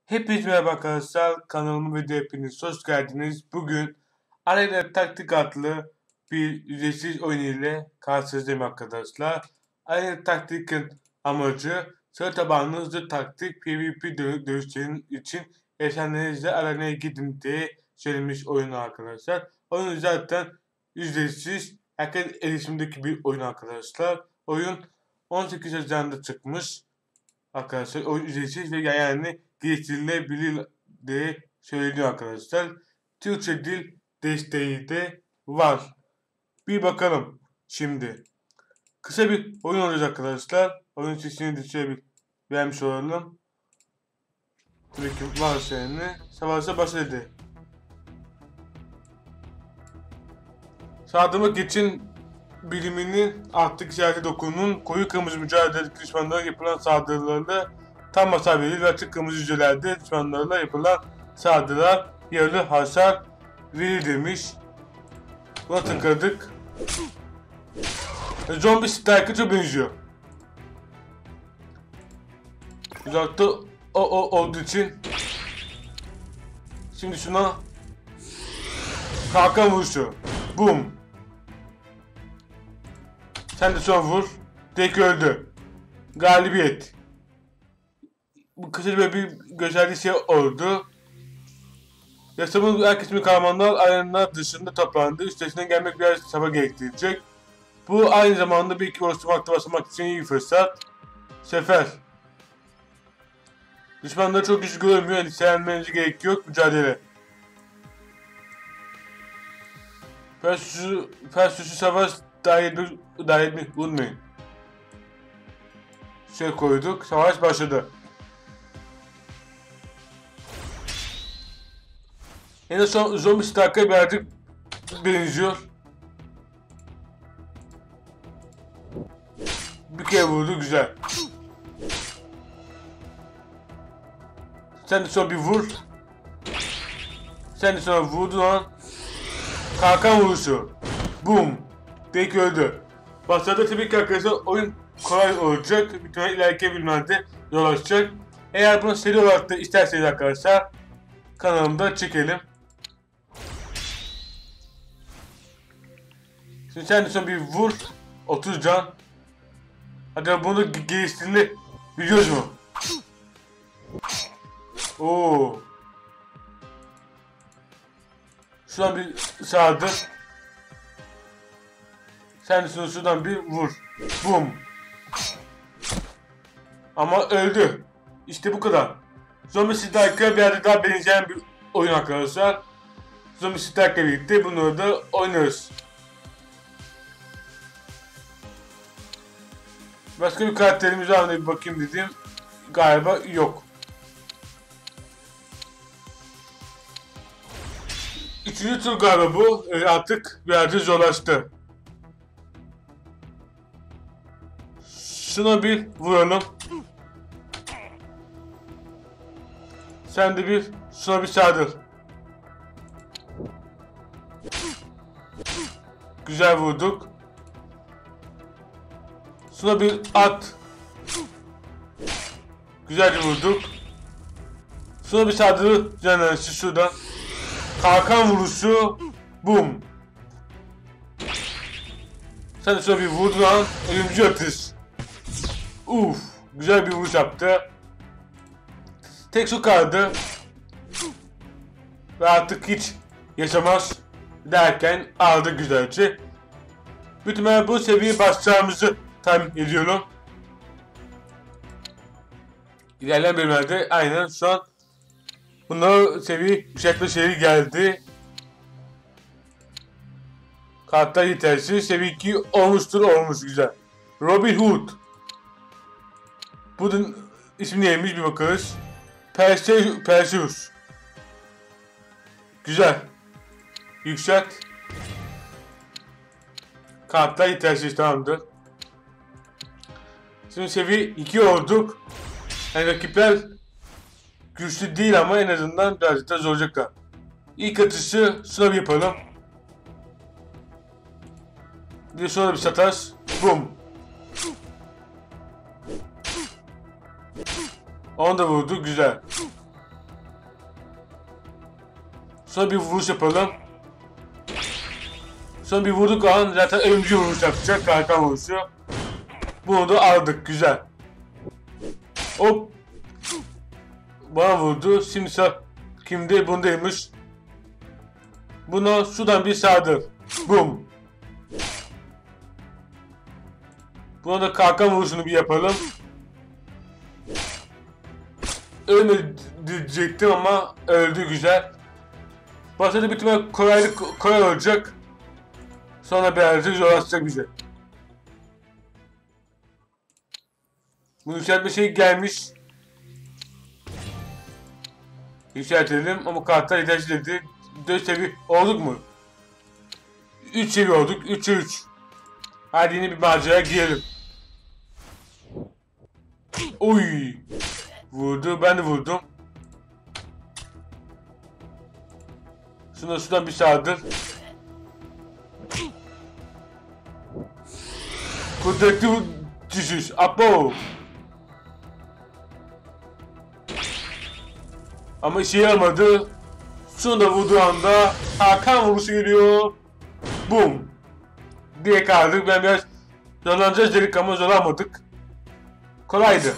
Hepiniz merhaba arkadaşlar. Kanalıma ve hepiniz hoş geldiniz. Bugün Arena Taktik adlı bir ücretsiz oyun ile karşınızdayım arkadaşlar. Arena Taktik'in amacı sıra tabanlı hızlı taktik PvP dövüşlerin için efsanenizle arenaya gidin diye söylemiş oyun arkadaşlar. Oyun zaten ücretsiz, herkes erişimdeki bir oyun arkadaşlar. Oyun 18 Haziran'da çıkmış. Arkadaşlar oyun ücretsiz ve yani geliştirilebilir diye söyleniyor arkadaşlar. Türkçe dil desteği de var. Bir bakalım şimdi. Kısa bir oyun olacak arkadaşlar. Oyun sesini de şöyle bir vermiş olalım. Tabii ki var seninle. Savaşa başladı. Sağlamak için biriminin artık işareti dokunun koyu kırmızı mücadele düşmanlara yapılan saldırılarla tam hasar verir ve açık kırmızı yüzdelerde düşmanlarla yapılan saldırılar yarı hasar verir demiş. Buna tıkladık. Zombie Strike'a çok benziyor. Uzakta olduğu için şimdi şuna kalkan vuruşu. Boom. Sen de son vur. Tek öldü. Galibiyet. Bu kısa bir gösterdiği şey oldu. Yasamın herkesin kahramanlar arenanın dışında toplandı. Üstesinden gelmek biraz çaba gerektirecek. Bu aynı zamanda bir iki oluşturmakta basamak için iyi bir fırsat. Sefer. Düşmanları çok güçlü görünmüyor. Endişelenmenize gerek yok. Mücadele. Persus'u savaş dahil etmek unutmayın. Şey koyduk. Savaş başladı. En son Zombie Stark'a birazcık benziyor. Bir kere vurdu, güzel. Sen de sonra bir vur. Sen de sonra vurdun lan. Kalkan vuruşu. Boom. Tek öldü. Başlarda tabii ki arkadaşlar oyun kolay olacak. Bir tane ileriki bölümlerde yol açacak. Eğer bunu seri olarak da isterseniz arkadaşlar kanalımda çekelim. Şimdi sen de sonra bir vur. 30 can. Hadi bunu geliştirini biliyoruz mu? Oo. Şu an bir sağdır. Sen de şuradan bir vur. Boom. Ama öldü. İşte bu kadar. Zombie Strike'a bir yerde daha benzeyen bir oyun arkadaşlar. Zombie Strike'la birlikte bunu da oynarız. Başka bir karakterimiz var mı bir bakayım dedim. Galiba yok. Üçüncü tur galiba bu. Artık bir yerde zorlaştı. Şuna bir vuralım. Sen de bir şuna bir sardır. Güzel vurduk. Şuna bir at. Güzelce vurduk. Şuna bir sardır. Canı şuradan. Kalkan vuruşu. Boom. Sen de şuna bir vurdun lan. Ölümcül atış. Uf. Güzel bir vuruş yaptı. Tek su kaldı. Ve artık hiç yaşamaz derken aldı güzelce. Bütün bu seviyeye başlayacağımızı tahmin ediyorum. İlerleyen bölümlerde aynen şu an bunlar seviye yükseltme şeyi geldi. Kartlar yetersiz. Seviye 2 olmuş güzel. Robin Hood. Bunun ismi neymiş bir bakarız. Perseus. Güzel. Yükselt. Kartlar yetersiz, tamamdır. Şimdi seviye 2 olduk. Yani rakipler güçlü değil ama en azından birazcık da zorlayacaklar. İlk atışı şuna bir yapalım. Bir de sonra bir sataş. Boom. Onu da vurdu, güzel. Sonra bir vuruş yapalım. Sonra bir vurduk an zaten ölümcül vuruş yapacak. Kalkan vuruşu. Bunu da aldık. Güzel. Hop. Bana vurdu. Şimdi kimde? Bundaymış. Buna sudan bir sağdır. Bum. Buna da kalkan vuruşunu bir yapalım. Ölmedi diyecektim ama öldü, güzel. Başta da bitme kolay olacak. Sonra birazcık zorlaşacak bize. Bu yükseltme şey gelmiş. Yükseltelim ama kartlar yetersiz dedi. 4 seviye olduk mu? 3 seviye olduk. 3'e 3. Hadi yine bir maceraya girelim. Oy! Vurdu, ben de vurdum. Şuna bir sağdır. Kudretli düşüş. Apo! Ama işe yaramadı. Şunu da vurduğu anda Hakan vuruşu geliyor. Boom! Diye kaldık. Ben biraz zorlanacağız dedik ama zorlanmadık. Kolaydı.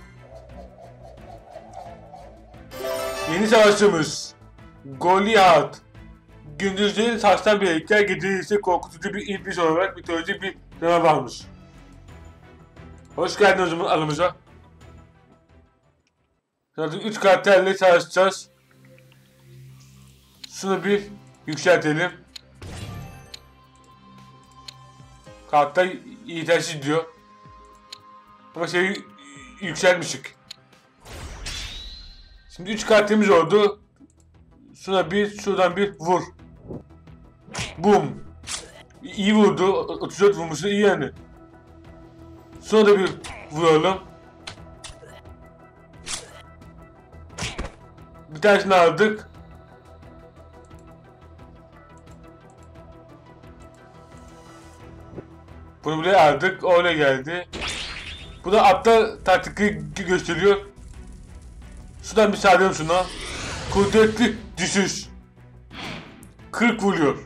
Yeni savaşçımız Goliath. Gündüzleri taştan bir heykel, geceleri ise korkutucu bir iblis olarak mitolojik bir tema varmış. Hoş geldin o zaman aramıza. Zaten 3 karakterle savaşacağız. Şunu bir yükseltelim. Karakter yetersiz diyor. Ama yükseltmişik. Şimdi 3 karakterimiz oldu. Şuna bir, şuradan bir vur. Boom. İyi vurdu. 34 vurmuştu, iyi yani. Sonra da bir vuralım. Bir tanesini aldık. Bunu buraya aldık. Öyle geldi. Bu da atla taktikleri gösteriyor. Şuradan bir sağlayalım şuna. Kudretli düşüş. 40 vuruyor.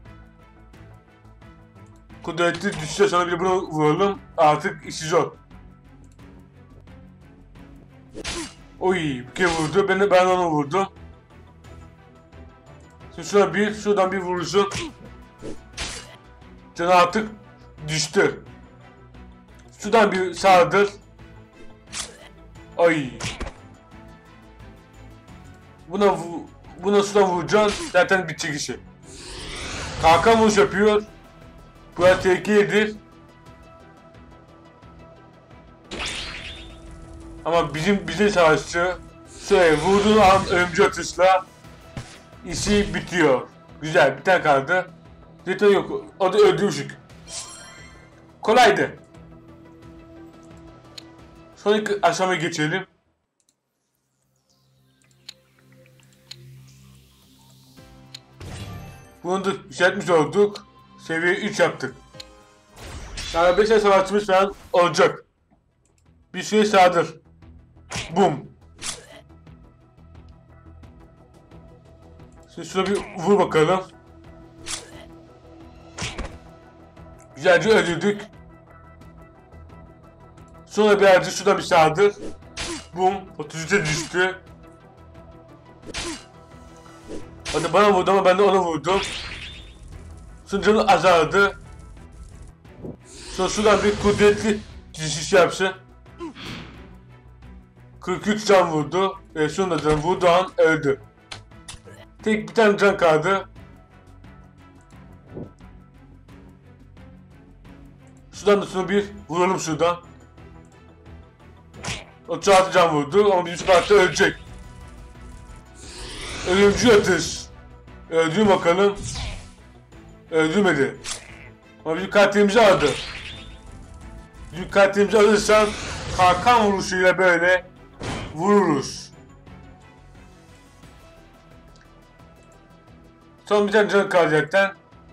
Kudretli düşüşe sonra bir bunu vuralım. Artık işi zor. Oy, bir kere vurdu. Ben onu vurdum. Şimdi şuradan bir vurursun. Canı artık düştü. Şuradan bir sağdır. Ay. Buna şuradan vuracaksın. Zaten bitecek işi. Kalkan vuruş yapıyor. Burası tehlikelidir. Ama bizim savaşçı şöyle vurduğu an ölümcül atışla işi bitiyor. Güzel, bir tane kaldı. Zaten yok, o da öldürmüşük. Kolaydı. Sonraki aşamaya geçelim. Bunu da yükseltmiş olduk. Seviye 3 yaptık. Yani 5 savaşçımız falan olacak. Bir süre sağdır. Boom. Şimdi şuna bir vur bakalım. Güzelce öldürdük. Sonra birazcık şuradan bir sağdır. Boom. 33'e düştü. Hadi bana vurdu ama ben de ona vurdum. Sonra canı azaldı. Sonra şuradan bir kudretli düşüş yapsın. 43 can vurdu. Şunu da can vurduğu an öldü. Tek bir tane can kaldı. Şuradan da şunu bir vuralım şuradan. 36 can vurdu ama bizim parça ölecek. Ölümcül atış. Öldü bakalım. Öldürmedi. Ama bizim katilimizi aldı. Bizim katilimizi alırsan kalkan vuruşuyla böyle vururuz. Son bir tane can kalacaktı.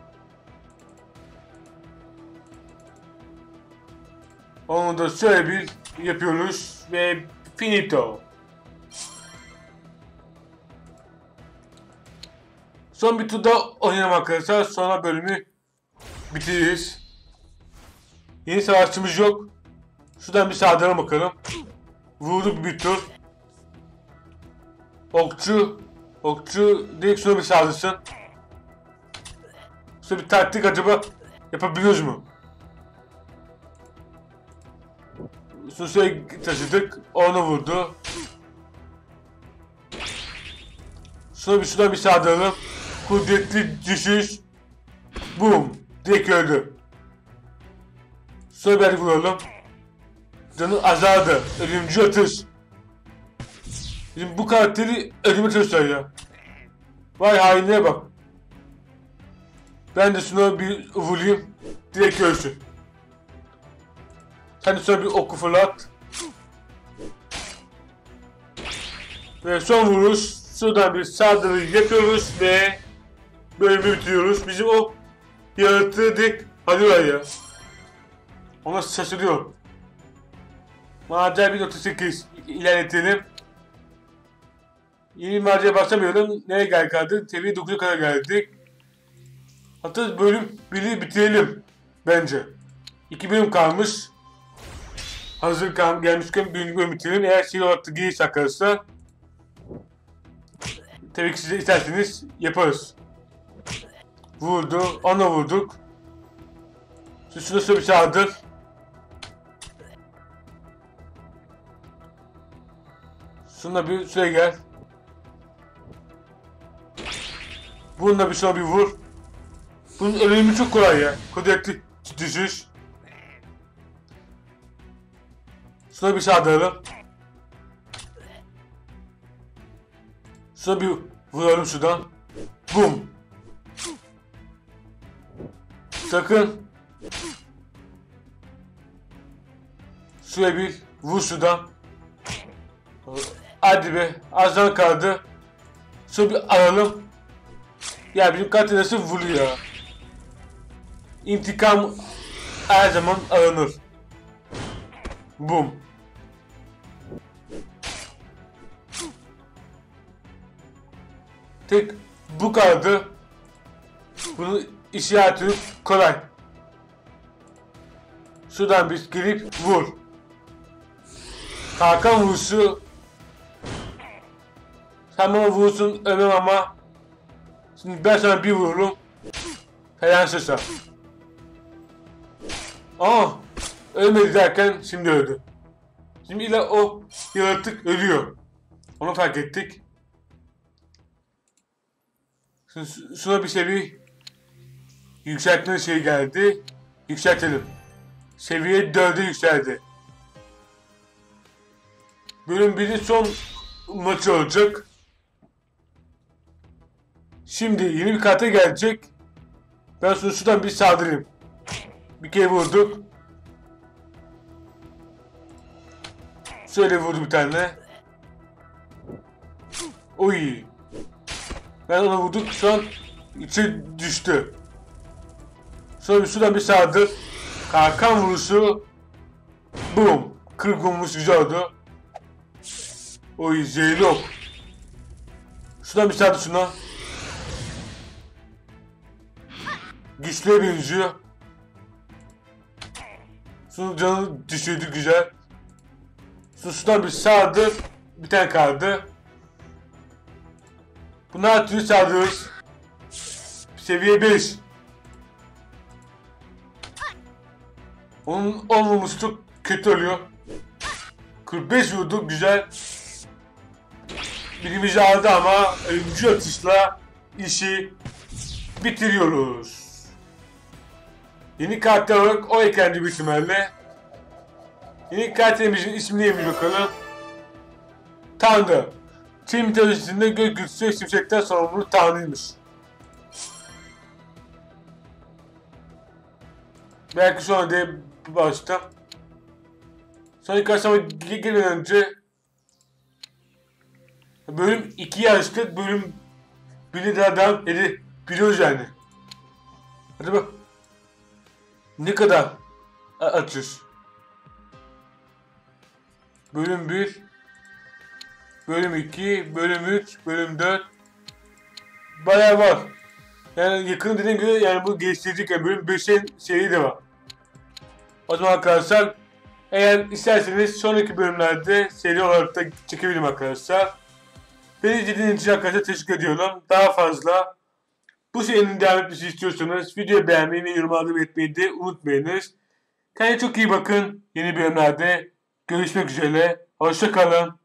Onu da şöyle bir yapıyoruz ve finito. Son bir tur daha oynayalım arkadaşlar. Sonra bölümü bitiririz. Yeni savaşçımız yok. Şuradan bir saldırına bakalım. Vurduk bir tur. Okçu direkt şuna bir saldırsın. Şöyle bir taktik acaba yapabiliyoruz mu? Şunu şöyle taşıdık. Onu vurdu. Şuradan bir saldıralım. Kudretli düşüş. Boom. Direkt öldü. Sonra bir vuralım. Canı azaldı. Ölümcü atış. Şimdi bu karakteri ölüme çalışıyor ya. Vay hainliğe bak. Ben de şuna bir vurayım. Direkt ölsün. Sen de sonra bir oku fırlat. Ve son vuruş. Şuradan bir saldırı yapıyoruz ve bölümü bitiriyoruz. Bizim o yaratığı direkt alıyorlar ya. Ona şaşırıyorum. Macera 1.8 ilerletelim. Yeni maceraya başlamıyorum. Nereye geldik? Seviye 9'a kadar geldik. Hatta bölüm 1'i bitirelim. Bence. 2 bölüm kalmış. Hazır gelmişken birinci bölüm bitirelim. Eğer şey olarak da giriş arkadaşlar. Tabii ki siz de isterseniz yaparız. Vurdu. Ona vurduk. Şuna şöyle bir saldır. Şuna bir şuraya gel. Bununla bir şuna bir vur. Bunun ölümü çok kolay ya. Kudretli düşüş. Şuna bir saldıralım. Şuna bir vuralım şuradan. Bum. Sakın. Şuraya bir vur şuradan. Hadi be. Azdan kaldı. Şunu bir alalım. Ya bizim katil nasıl vuruyor? İntikam her zaman alınır. Bum. Tek bu kaldı. Bunu işareti kolay. Şuradan bir girip vur. Kalkan vuruşu. Sen bana vurursun ölmem ama. Şimdi ben sana bir vururum. Falan şaşar. Aa, ölmedi derken şimdi öldü. Şimdi illa o yaratık ölüyor. Onu fark ettik. Şimdi şuna bir seviye yükseltme şey geldi. Yükseltelim. Seviye 4'e yükseldi. Bölüm 1'in son maçı olacak. Şimdi yeni bir karta gelecek. Ben şuradan bir saldırayım. Bir kere vurduk. Şöyle vurdu bir tane. Oy. Ben ona vurduk. Şu an içe düştü. Sonra şuradan bir saldır. Kalkan vuruşu. Boom. 40 vurmuş güzel oldu. Oy zehirli ok. Şuradan bir saldır şuna. Güçlüye benziyor. Şunun canı düşürdü güzel. Şuradan bir saldır. Bir tane kaldı. Bunu her türlü saldırırız. Seviye 5. Onun olmaması çok kötü oluyor. 45 vurdu güzel. Birimizi aldı ama ölümcül atışla işi bitiriyoruz. Yeni karakter olarak o eklendi büyük ihtimalle. Yeni karakterimizin ismi neymiş bakalım. Tanrı. Çin mitolojisinde gökyüzü şimşekten sorumlu tanrıymış. Belki sonra diye başta. Sonraki aşama gelmeden önce bölüm 2'yi açtık, bölüm 1'i daha devam biliyoruz yani. Hadi bak. Ne kadar açız? Bölüm 1, bölüm 2, bölüm 3, bölüm 4, bayağı var. Yani yakın dediğim gibi yani bu geliştirecek yani bölüm 5'in seri de var. O zaman arkadaşlar eğer isterseniz sonraki bölümlerde seri olarak da çekebilirim arkadaşlar. Beni izlediğiniz için arkadaşlar teşekkür ediyorum. Daha fazla bu serinin devam etmesi istiyorsanız videoyu beğenmeyi ve yorumlarda belirtmeyi de unutmayınız. Kendinize çok iyi bakın. Yeni bölümlerde görüşmek üzere. Hoşça kalın.